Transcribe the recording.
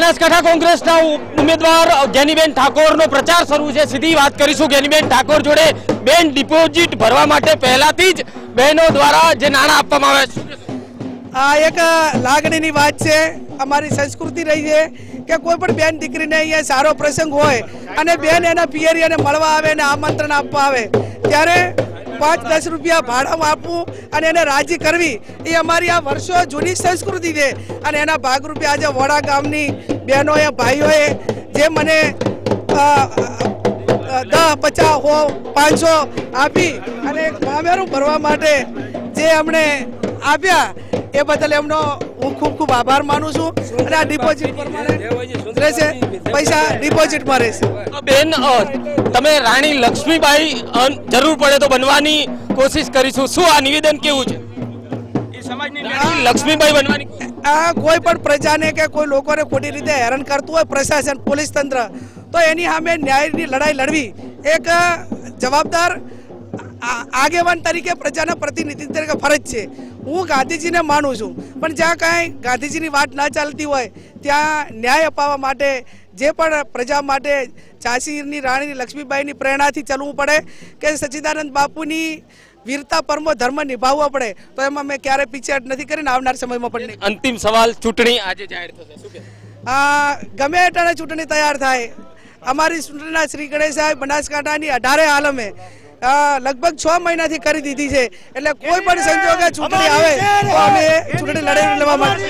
બનાसकांठा કોંગ્રેસના ઉમેદવાર જ્ઞાનીબેન ઠાકોરનો પ્રચાર શરૂ છે। સીધી વાત કરીશું જ્ઞાનીબેન ઠાકોર જોડે। બેન, ડિપોઝિટ ભરવા માટે પહેલાથી જ બહેનો દ્વારા જે નાણાં આપવામાં આવે છે, આ એક લાગણીની વાત છે। અમારી સંસ્કૃતિ રહી છે કે કોઈ પણ બેન દીકરીને અહીંયા સારો પ્રસંગ હોય અને બેન એના પિયરિયાને મળવા આવે અને આમંત્રણ આપવા આવે ત્યારે 5-10 રૂપિયા ભાડામાં આપવું અને એને રાજી કરવી એ અમારી આ વર્ષો જૂની સંસ્કૃતિ છે। અને એના ભાગરૂપે આજે વડા ગામની બહેનોએ ભાઈઓએ જે મને 10, 50, 500 આપી અને મામેરું ભરવા માટે જે અમને આપ્યા એ બદલ એમનો હું ખૂબ ખૂબ આભાર માનું છું। અને આ ડિપોઝિટ રહેશે, પૈસા ડિપોઝિટમાં રહેશે। બેન, તમે રાણી લક્ષ્મીબાઈ જરૂર પડે તો બનવાની કોશિશ કરીશું, શું આ નિવેદન કેવું છે? એ સમાજની રાણી લક્ષ્મીબાઈ બનવાની આ કોઈ પણ પ્રજાને કે કોઈ લોકોને ખોટી રીતે હેરાન કરતું હોય પ્રશાસન, પોલીસ તંત્ર, તો એની સામે ન્યાયની લડાઈ લડવી એક જવાબદાર આગેવાન તરીકે પ્રજાના પ્રતિનિધિ તરીકે ફરજ છે। હું ગાંધીજીને માનું છું, પણ જ્યાં કાંઈ ગાંધીજીની વાત ના ચાલતી હોય ત્યાં ન્યાય અપાવવા માટે જે પણ પ્રજા માટે ઝાંસીની રાણી લક્ષ્મીબાઈની પ્રેરણાથી ચાલવું પડે કે સચ્ચિદાનંદ બાપુની વીરતા પરમો ધર્મ નિભાવવો પડે, તો એમાં મેં ક્યારેય પીછેહટ નથી કરીને આવનાર સમયમાં પણ નહીં। અંતિમ સવાલ, ચૂંટણી આજે જાહેર થશે, શું કહે? ગમે એટલાને ચૂંટણી તૈયાર થાય, અમારી ચૂંટણીના શ્રી ગણેશ સાહેબ બનાસકાંઠાની 18 આલમે લગભગ 6 મહિનાથી કરી દીધી છે। એટલે કોઈ પણ સંજોગે ચૂંટણી આવે તો અમે ચૂંટણી લડી લેવા માટે